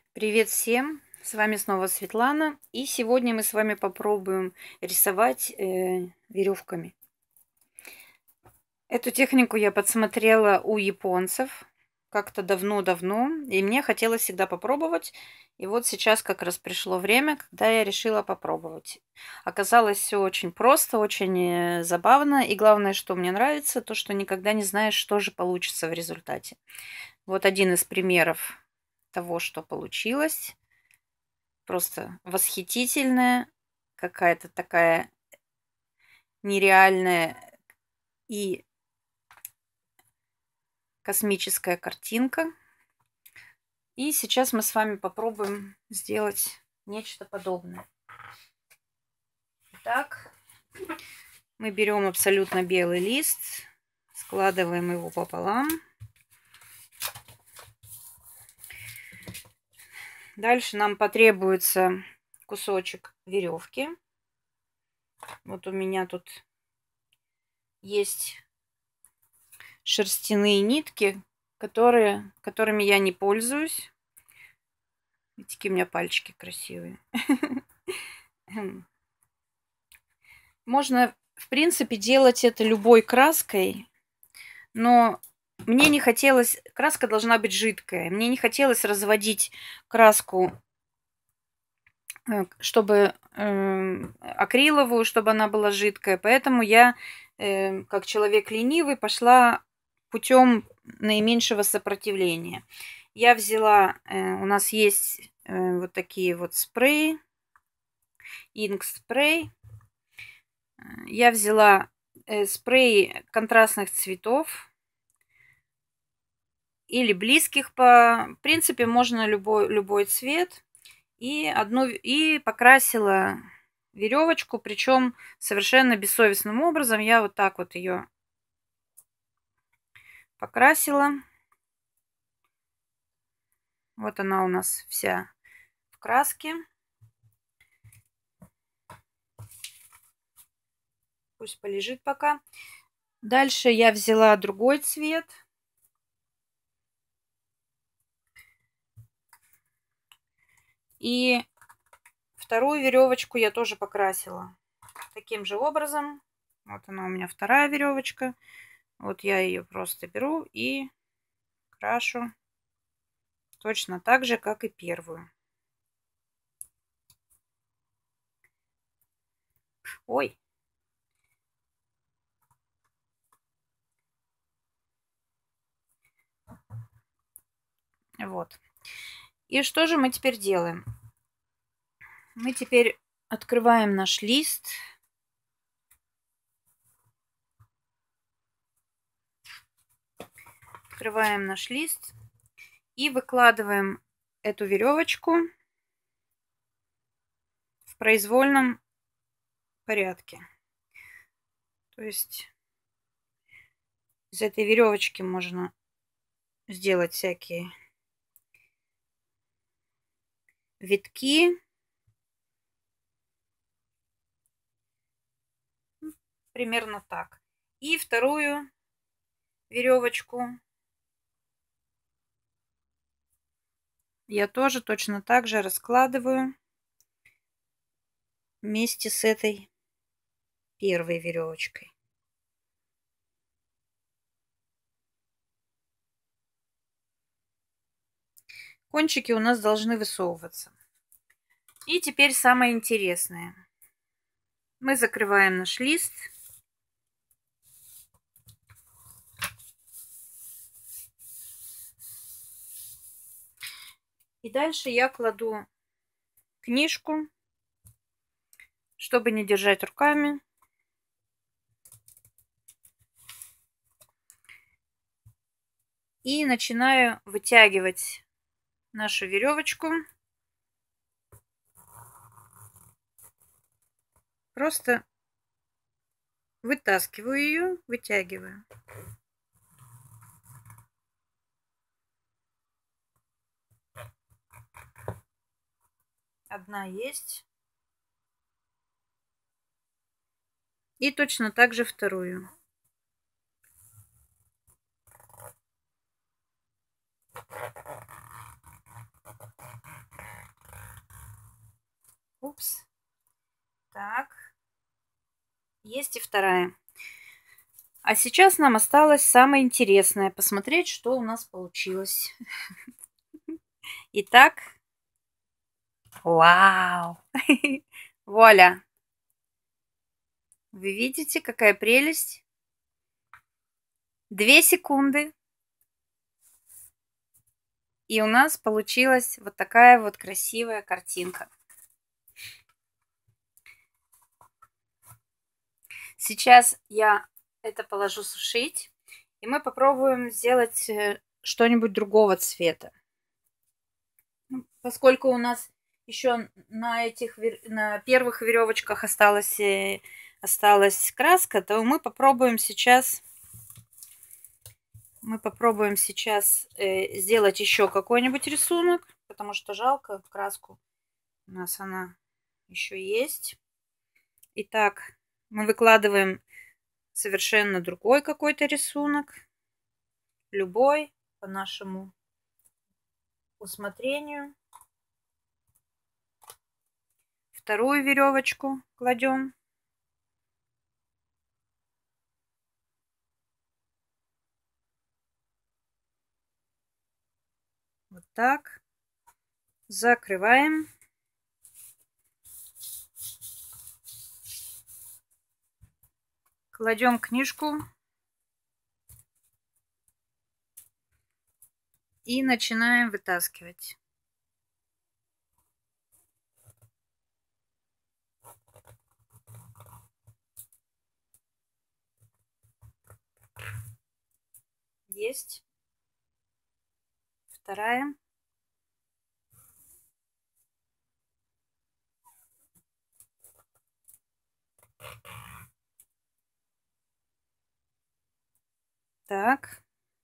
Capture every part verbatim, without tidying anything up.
Привет всем! С вами снова Светлана. И сегодня мы с вами попробуем рисовать э, веревками. Эту технику я подсмотрела у японцев как-то давно-давно. И мне хотелось всегда попробовать. И вот сейчас как раз пришло время, когда я решила попробовать. Оказалось все очень просто, очень э, забавно. И главное, что мне нравится, то, что никогда не знаешь, что же получится в результате. Вот один из примеров того, что получилось. Просто восхитительная, какая-то такая нереальная и космическая картинка. И сейчас мы с вами попробуем сделать нечто подобное. Итак, мы берем абсолютно белый лист, складываем его пополам. Дальше нам потребуется кусочек веревки. Вот у меня тут есть шерстяные нитки, которые, которыми я не пользуюсь. Видите, какие у меня пальчики красивые. Можно, в принципе, делать это любой краской, но мне не хотелось... Краска должна быть жидкая. Мне не хотелось разводить краску, чтобы э, акриловую, чтобы она была жидкая. Поэтому я, э, как человек ленивый, пошла путем наименьшего сопротивления. Я взяла... Э, у нас есть э, вот такие вот спреи. Инк спрей. Я взяла э, спрей контрастных цветов или близких по... В принципе, можно любой, любой цвет. И, одну, и покрасила веревочку, причем совершенно бессовестным образом. Я вот так вот ее покрасила. Вот она у нас вся в краске. Пусть полежит пока. Дальше я взяла другой цвет. И вторую веревочку я тоже покрасила таким же образом. Вот она у меня вторая веревочка. Вот я ее просто беру и крашу точно так же, как и первую. Ой. Вот. И что же мы теперь делаем? Мы теперь открываем наш лист. Открываем наш лист и выкладываем эту веревочку в произвольном порядке. То есть из этой веревочки можно сделать всякие витки. Примерно так. И вторую веревочку я тоже точно так же раскладываю вместе с этой первой веревочкой. Кончики у нас должны высовываться. И теперь самое интересное. Мы закрываем наш лист. И дальше я кладу книжку, чтобы не держать руками. И начинаю вытягивать нашу веревочку. Просто вытаскиваю ее, вытягиваю. Одна есть. И точно так же вторую. Упс. Так. Есть и вторая. А сейчас нам осталось самое интересное. Посмотреть, что у нас получилось. Итак. Вау! Вуаля! Вы видите, какая прелесть? Две секунды. И у нас получилась вот такая вот красивая картинка. Сейчас я это положу сушить. И мы попробуем сделать что-нибудь другого цвета. Поскольку у нас еще на этих на первых веревочках осталась, осталась краска, то мы попробуем сейчас мы попробуем сейчас сделать еще какой-нибудь рисунок, потому что жалко краску. У нас она еще есть. Итак, мы выкладываем совершенно другой какой-то рисунок. Любой, по нашему усмотрению. Вторую веревочку кладем. Вот так. Закрываем. Кладем книжку. И начинаем вытаскивать. Есть. Вторая. Так.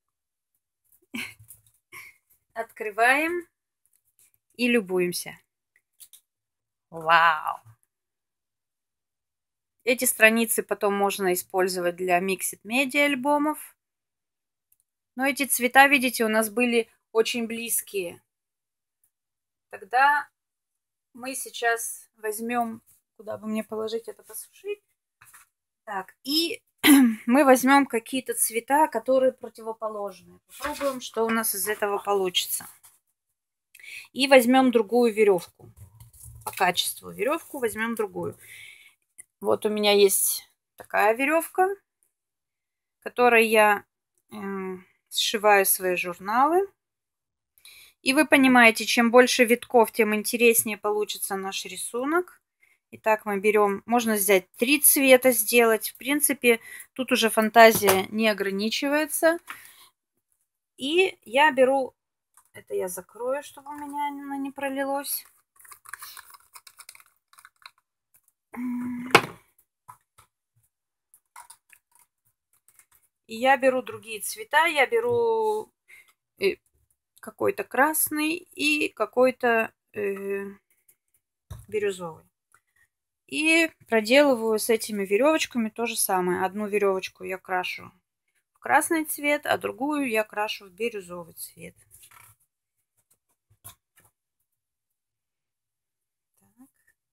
Открываем и любуемся. Вау! Эти страницы потом можно использовать для Mixed Media альбомов. Но эти цвета, видите, у нас были очень близкие. Тогда мы сейчас возьмем, куда бы мне положить это посушить. Так, и мы возьмем какие-то цвета, которые противоположные. Попробуем, что у нас из этого получится. И возьмем другую веревку. По качеству веревку возьмем другую. Вот у меня есть такая веревка, которой я э, сшиваю свои журналы. И вы понимаете, чем больше витков, тем интереснее получится наш рисунок. Итак, мы берем, можно взять три цвета сделать. В принципе, тут уже фантазия не ограничивается. И я беру, это я закрою, чтобы у меня оно не пролилось. И я беру другие цвета. Я беру какой-то красный и какой-то э, бирюзовый. И проделываю с этими веревочками то же самое. Одну веревочку я крашу в красный цвет, а другую я крашу в бирюзовый цвет. Так.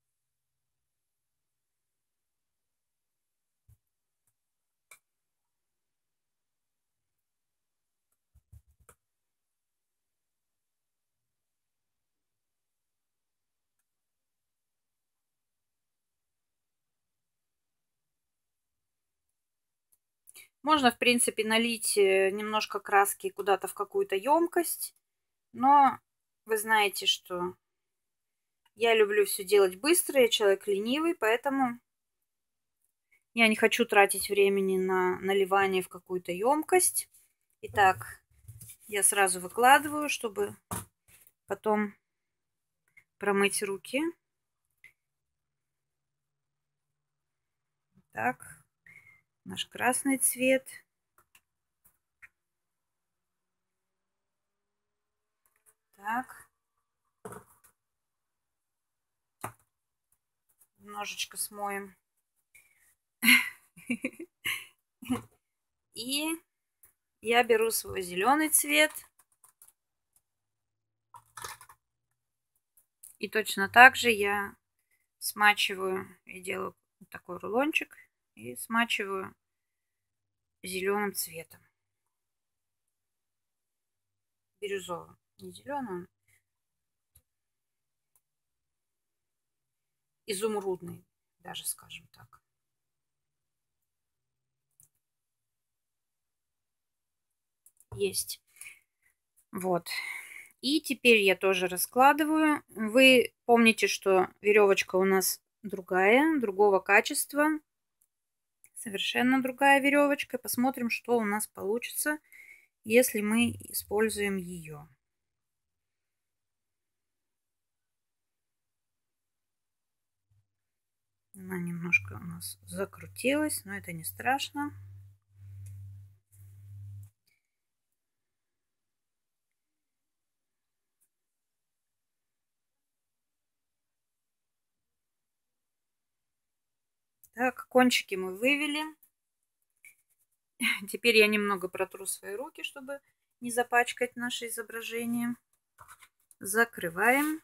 Можно, в принципе, налить немножко краски куда-то в какую-то емкость, но вы знаете, что я люблю все делать быстро, я человек ленивый, поэтому я не хочу тратить времени на наливание в какую-то емкость. Итак, я сразу выкладываю, чтобы потом промыть руки. Так, наш красный цвет. Так. Немножечко смоем. И я беру свой зеленый цвет. И точно так же я смачиваю и делаю такой рулончик и смачиваю зеленым цветом. Бирюзовым. Не зеленым, изумрудный, даже скажем так. Есть. Вот. И теперь я тоже раскладываю. Вы помните, что веревочка у нас другая, другого качества. Совершенно другая веревочка. Посмотрим, что у нас получится, если мы используем ее. Она немножко у нас закрутилась, но это не страшно. Так, кончики мы вывели. Теперь я немного протру свои руки, чтобы не запачкать наше изображение. Закрываем.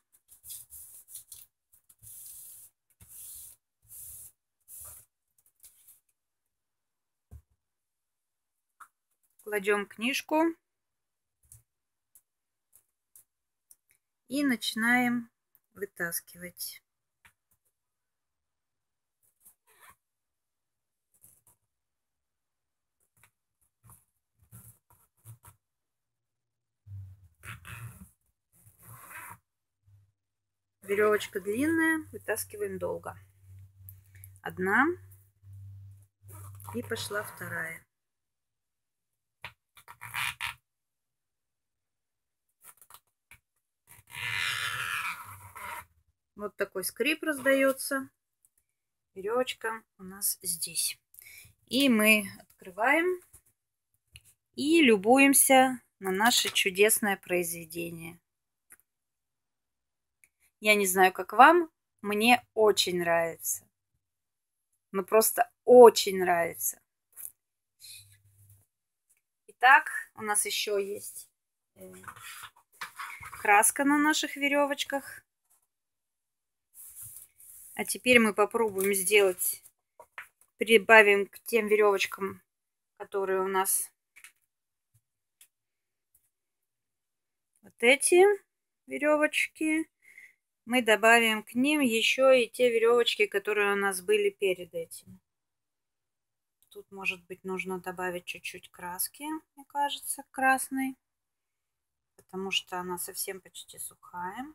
Кладем книжку. И начинаем вытаскивать. Веревочка длинная, вытаскиваем долго. Одна. И пошла вторая. Вот такой скрип раздается. Веревочка у нас здесь. И мы открываем и любуемся на наше чудесное произведение. Я не знаю, как вам, мне очень нравится. Ну, просто очень нравится. Итак, у нас еще есть краска на наших веревочках. А теперь мы попробуем сделать, прибавим к тем веревочкам, которые у нас вот эти веревочки. Мы добавим к ним еще и те веревочки, которые у нас были перед этим. Тут, может быть, нужно добавить чуть-чуть краски, мне кажется, красной, потому что она совсем почти сухая.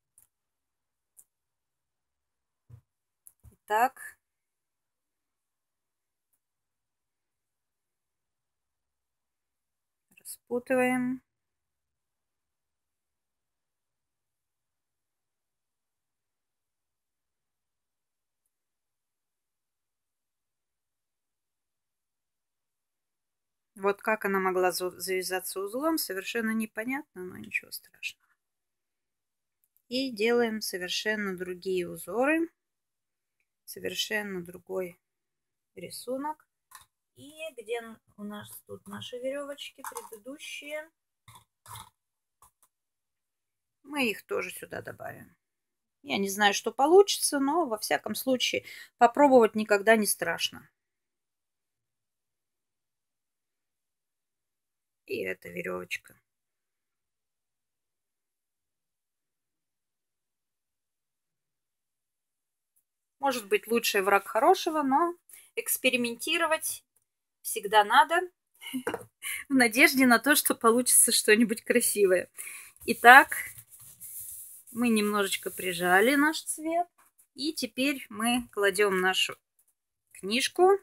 Итак, распутываем. Вот как она могла завязаться узлом, совершенно непонятно, но ничего страшного. И делаем совершенно другие узоры, совершенно другой рисунок. И где у нас тут наши веревочки предыдущие, мы их тоже сюда добавим. Я не знаю, что получится, но во всяком случае попробовать никогда не страшно. И эта веревочка. Может быть, лучший враг хорошего, но экспериментировать всегда надо в надежде на то, что получится что-нибудь красивое. Итак, мы немножечко прижали наш цвет. И теперь мы кладем нашу книжку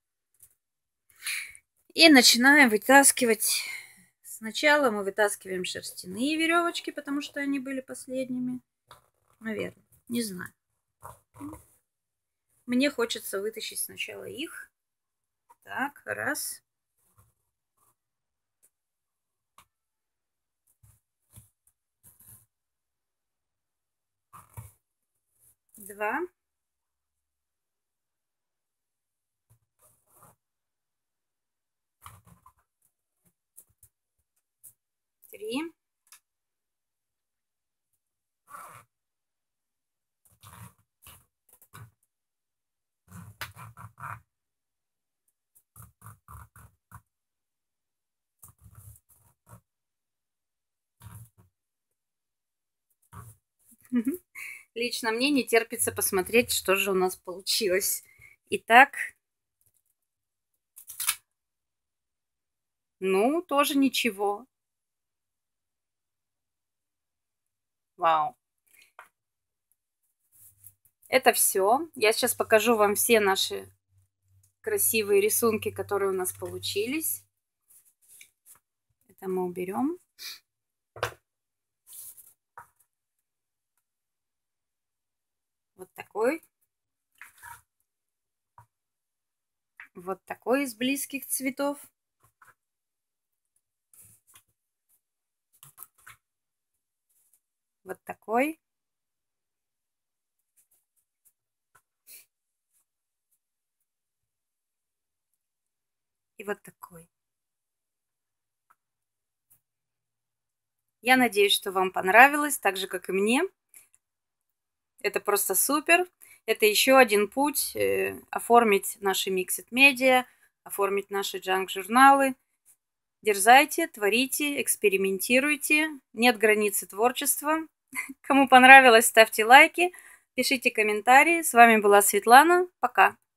и начинаем вытаскивать. Сначала мы вытаскиваем шерстяные веревочки, потому что они были последними. Наверное, не знаю. Мне хочется вытащить сначала их. Так, раз. Два. Три. Лично мне не терпится посмотреть, что же у нас получилось. Итак, ну, тоже ничего. Вау. Это все. Я сейчас покажу вам все наши красивые рисунки, которые у нас получились. Это мы уберем. Вот такой. Вот такой из близких цветов. Вот такой. И вот такой. Я надеюсь, что вам понравилось, так же, как и мне. Это просто супер. Это еще один путь э, оформить наши Mixed Media, оформить наши джанк-журналы. Дерзайте, творите, экспериментируйте. Нет границы творчества. Кому понравилось, ставьте лайки, пишите комментарии. С вами была Светлана. Пока.